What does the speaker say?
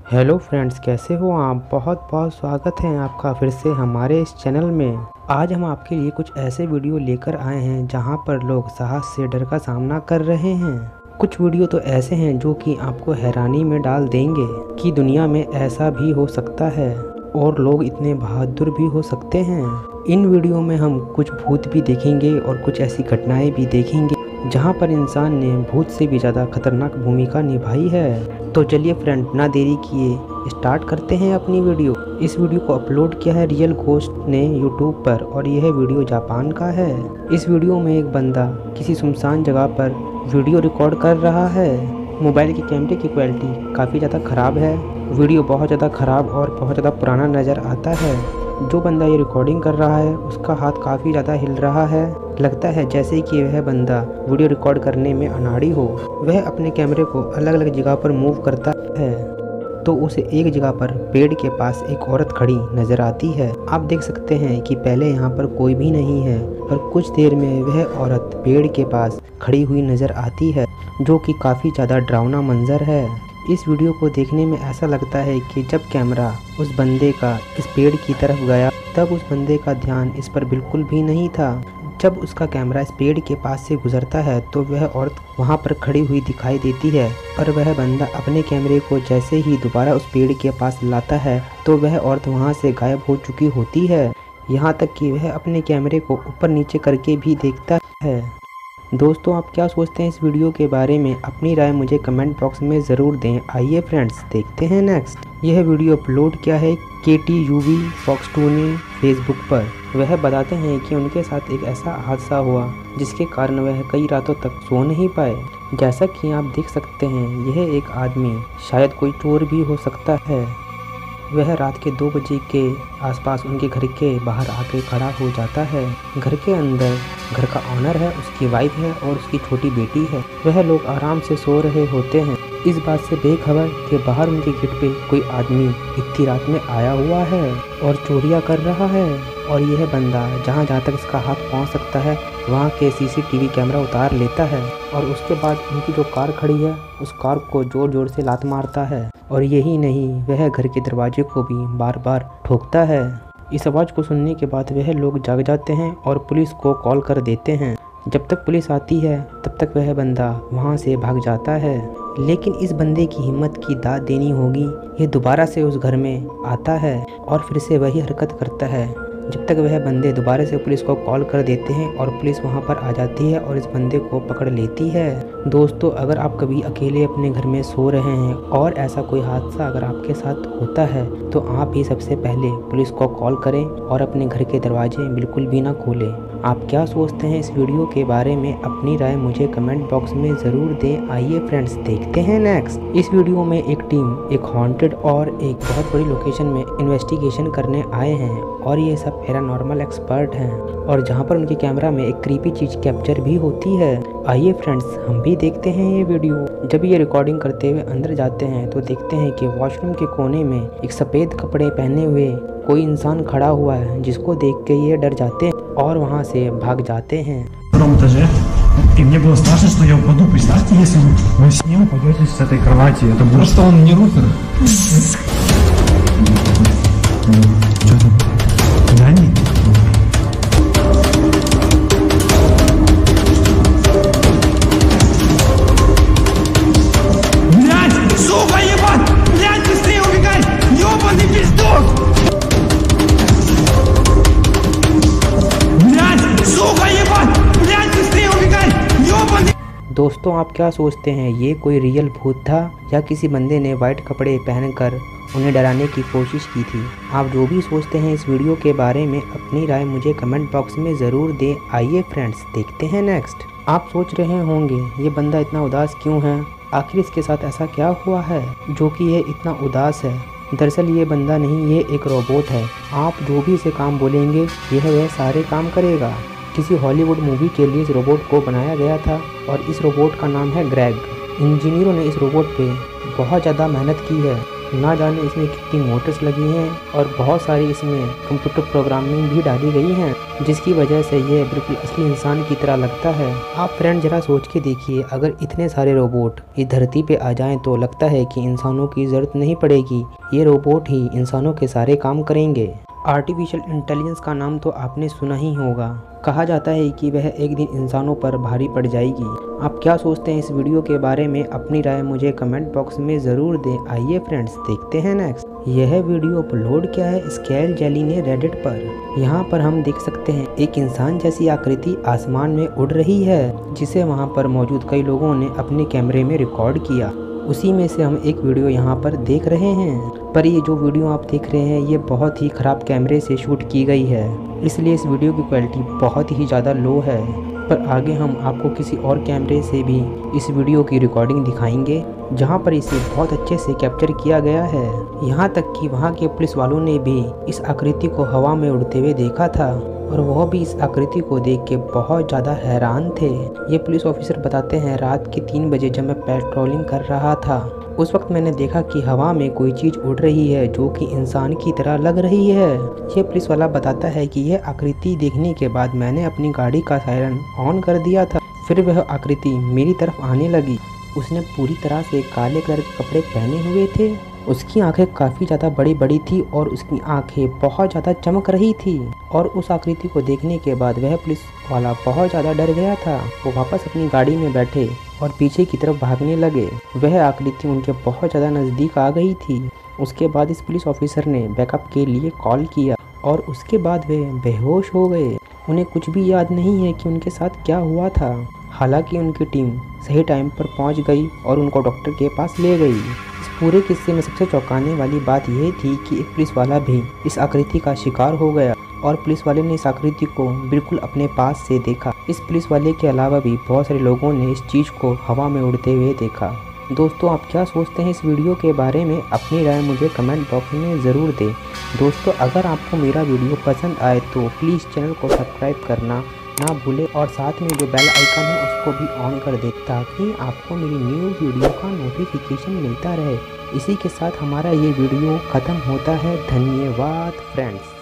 Hello friends, कैसे हो आप। बहुत बहुत स्वागत है आपका फिर से हमारे इस चैनल में। आज हम आपके लिए कुछ ऐसे वीडियो लेकर आए हैं जहां पर लोग साहस से डर का सामना कर रहे हैं। कुछ वीडियो तो ऐसे हैं जो कि आपको हैरानी में डाल देंगे कि दुनिया में ऐसा भी हो सकता है और लोग इतने बहादुर भी हो सकते हैं। इन वीडियो में हम कुछ भूत भी देखेंगे और कुछ ऐसी घटनाएं भी देखेंगे जहां पर इंसान ने भूत से भी ज़्यादा खतरनाक भूमिका निभाई है। तो चलिए फ्रेंड, ना देरी किए स्टार्ट करते हैं अपनी वीडियो। इस वीडियो को अपलोड किया है रियल घोस्ट ने यूट्यूब पर और यह वीडियो जापान का है। इस वीडियो में एक बंदा किसी सुनसान जगह पर वीडियो रिकॉर्ड कर रहा है। मोबाइल के कैमरे की क्वालिटी काफ़ी ज़्यादा ख़राब है। वीडियो बहुत ज़्यादा ख़राब और बहुत ज़्यादा पुराना नज़र आता है। जो बंदा ये रिकॉर्डिंग कर रहा है उसका हाथ काफ़ी ज़्यादा हिल रहा है। लगता है जैसे कि वह बंदा वीडियो रिकॉर्ड करने में अनाड़ी हो। वह अपने कैमरे को अलग अलग जगह पर मूव करता है तो उसे एक जगह पर पेड़ के पास एक औरत खड़ी नज़र आती है। आप देख सकते हैं कि पहले यहाँ पर कोई भी नहीं है पर कुछ देर में वह औरत पेड़ के पास खड़ी हुई नज़र आती है, जो कि काफ़ी ज़्यादा डरावना मंजर है। इस वीडियो को देखने में ऐसा लगता है कि जब कैमरा उस बंदे का इस पेड़ की तरफ गया तब उस बंदे का ध्यान इस पर बिल्कुल भी नहीं था। जब उसका कैमरा इस पेड़ के पास से गुजरता है तो वह औरत वहां पर खड़ी हुई दिखाई देती है, पर वह बंदा अपने कैमरे को जैसे ही दोबारा उस पेड़ के पास लाता है तो वह औरत वहां से गायब हो चुकी होती है। यहाँ तक कि वह अपने कैमरे को ऊपर नीचे करके भी देखता है। दोस्तों, आप क्या सोचते हैं इस वीडियो के बारे में? अपनी राय मुझे कमेंट बॉक्स में ज़रूर दें। आइए फ्रेंड्स, देखते हैं नेक्स्ट। यह वीडियो अपलोड किया है KTUV Fox 2 ने फेसबुक पर। वह बताते हैं कि उनके साथ एक ऐसा हादसा हुआ जिसके कारण वह कई रातों तक सो नहीं पाए। जैसा कि आप देख सकते हैं, यह एक आदमी शायद कोई चोर भी हो सकता है। वह रात के 2 बजे के आसपास उनके घर के बाहर आके खड़ा हो जाता है। घर के अंदर घर का ऑनर है, उसकी वाइफ है और उसकी छोटी बेटी है। वह लोग आराम से सो रहे होते हैं, इस बात से बेखबर कि बाहर उनके गेट पे कोई आदमी इतनी रात में आया हुआ है और चोरियां कर रहा है। और यह बंदा जहाँ तक इसका हाथ पहुँच सकता है वहाँ के CCTV कैमरा उतार लेता है और उसके बाद उनकी जो कार खड़ी है उस कार को जोर जोर से लात मारता है। और यही नहीं, वह घर के दरवाजे को भी बार बार ठोकता है। इस आवाज़ को सुनने के बाद वह लोग जाग जाते हैं और पुलिस को कॉल कर देते हैं। जब तक पुलिस आती है तब तक वह बंदा वहाँ से भाग जाता है। लेकिन इस बंदे की हिम्मत की दाद देनी होगी। ये दोबारा से उस घर में आता है और फिर से वही हरकत करता है। जब तक वह बंदे दोबारा से पुलिस को कॉल कर देते हैं और पुलिस वहां पर आ जाती है और इस बंदे को पकड़ लेती है। दोस्तों, अगर आप कभी अकेले अपने घर में सो रहे हैं और ऐसा कोई हादसा अगर आपके साथ होता है तो आप ही सबसे पहले पुलिस को कॉल करें और अपने घर के दरवाजे बिल्कुल भी ना खोलें। आप क्या सोचते हैं इस वीडियो के बारे में? अपनी राय मुझे कमेंट बॉक्स में ज़रूर दें। आइए फ्रेंड्स, देखते हैं नेक्स्ट। इस वीडियो में एक टीम एक हॉन्टेड और एक बहुत बड़ी लोकेशन में इन्वेस्टिगेशन करने आए हैं और ये सब पैरानॉर्मल एक्सपर्ट हैं और जहाँ पर उनके कैमरा में एक क्रीपी चीज़ कैप्चर भी होती है। आइए फ्रेंड्स, हम भी देखते हैं ये वीडियो। जब ये रिकॉर्डिंग करते हुए अंदर जाते हैं तो देखते हैं कि वॉशरूम के कोने में एक सफ़ेद कपड़े पहने हुए कोई इंसान खड़ा हुआ है, जिसको देख के ये डर जाते हैं और वहाँ से भाग जाते हैं। И мне было страшно, что я упаду. Представьте, если вы во сне упадете с этой кровати. Это будет... Просто он не рупер. Что там? Дани? Блядь! Сука, ебать! Блядь, быстрее убегай! Ёбаный пиздок! Блядь! Сука, ебать! Блядь, быстрее убегай! Ёбаный! दोस्तों, आप क्या सोचते हैं, ये कोई रियल भूत था या किसी बंदे ने वाइट कपड़े पहनकर उन्हें डराने की कोशिश की थी? आप जो भी सोचते हैं इस वीडियो के बारे में अपनी राय मुझे कमेंट बॉक्स में ज़रूर दें। आइए फ्रेंड्स, देखते हैं नेक्स्ट। आप सोच रहे होंगे ये बंदा इतना उदास क्यों है, आखिर इसके साथ ऐसा क्या हुआ है जो कि ये इतना उदास है। दरअसल ये बंदा नहीं, ये एक रोबोट है। आप जो भी इसे काम बोलेंगे यह वह सारे काम करेगा। किसी हॉलीवुड मूवी के लिए इस रोबोट को बनाया गया था और इस रोबोट का नाम है ग्रेग। इंजीनियरों ने इस रोबोट पे बहुत ज़्यादा मेहनत की है ना जाने इसमें कितनी मोटर्स लगी हैं और बहुत सारी इसमें कंप्यूटर प्रोग्रामिंग भी डाली गई हैं, जिसकी वजह से ये बिल्कुल असली इंसान की तरह लगता है। आप फ्रेंड जरा सोच के देखिए, अगर इतने सारे रोबोट इस धरती पे आ जाएं तो लगता है कि इंसानों की ज़रूरत नहीं पड़ेगी, ये रोबोट ही इंसानों के सारे काम करेंगे। आर्टिफिशियल इंटेलिजेंस का नाम तो आपने सुना ही होगा। कहा जाता है कि वह एक दिन इंसानों पर भारी पड़ जाएगी। आप क्या सोचते हैं इस वीडियो के बारे में? अपनी राय मुझे कमेंट बॉक्स में ज़रूर दें। आइए फ्रेंड्स, देखते हैं नेक्स्ट। यह वीडियो अपलोड किया है स्केल जेली ने रेडिट पर। यहाँ पर हम देख सकते हैं एक इंसान जैसी आकृति आसमान में उड़ रही है, जिसे वहाँ पर मौजूद कई लोगों ने अपने कैमरे में रिकॉर्ड किया। उसी में से हम एक वीडियो यहाँ पर देख रहे हैं। पर ये जो वीडियो आप देख रहे हैं ये बहुत ही ख़राब कैमरे से शूट की गई है, इसलिए इस वीडियो की क्वालिटी बहुत ही ज़्यादा लो है। पर आगे हम आपको किसी और कैमरे से भी इस वीडियो की रिकॉर्डिंग दिखाएंगे, जहाँ पर इसे बहुत अच्छे से कैप्चर किया गया है। यहाँ तक कि वहाँ के पुलिस वालों ने भी इस आकृति को हवा में उड़ते हुए देखा था और वह भी इस आकृति को देख के बहुत ज़्यादा हैरान थे। ये पुलिस ऑफिसर बताते हैं, रात के 3 बजे जब मैं पेट्रोलिंग कर रहा था, उस वक्त मैंने देखा कि हवा में कोई चीज़ उड़ रही है जो कि इंसान की तरह लग रही है। ये पुलिस वाला बताता है कि यह आकृति देखने के बाद मैंने अपनी गाड़ी का सायरन ऑन कर दिया था। फिर वह आकृति मेरी तरफ आने लगी। उसने पूरी तरह से काले कलर के कपड़े पहने हुए थे। उसकी आंखें काफ़ी ज़्यादा बड़ी बड़ी थी और उसकी आंखें बहुत ज़्यादा चमक रही थी। और उस आकृति को देखने के बाद वह पुलिस वाला बहुत ज़्यादा डर गया था। वो वापस अपनी गाड़ी में बैठे और पीछे की तरफ भागने लगे। वह आकृति उनके बहुत ज़्यादा नज़दीक आ गई थी। उसके बाद इस पुलिस ऑफिसर ने बैकअप के लिए कॉल किया और उसके बाद वे बेहोश हो गए। उन्हें कुछ भी याद नहीं है कि उनके साथ क्या हुआ था। हालांकि उनकी टीम सही टाइम पर पहुंच गई और उनको डॉक्टर के पास ले गई। इस पूरे किस्से में सबसे चौंकाने वाली बात यह थी कि एक पुलिस वाला भी इस आकृति का शिकार हो गया और पुलिस वाले ने इस आकृति को बिल्कुल अपने पास से देखा। इस पुलिस वाले के अलावा भी बहुत सारे लोगों ने इस चीज़ को हवा में उड़ते हुए देखा। दोस्तों, आप क्या सोचते हैं इस वीडियो के बारे में? अपनी राय मुझे कमेंट बॉक्स में ज़रूर दें। दोस्तों, अगर आपको मेरा वीडियो पसंद आए तो प्लीज़ चैनल को सब्सक्राइब करना ना भूलें और साथ में जो बेल आइकन है उसको भी ऑन कर दें, ताकि आपको मेरी न्यू वीडियो का नोटिफिकेशन मिलता रहे। इसी के साथ हमारा ये वीडियो ख़त्म होता है। धन्यवाद फ्रेंड्स।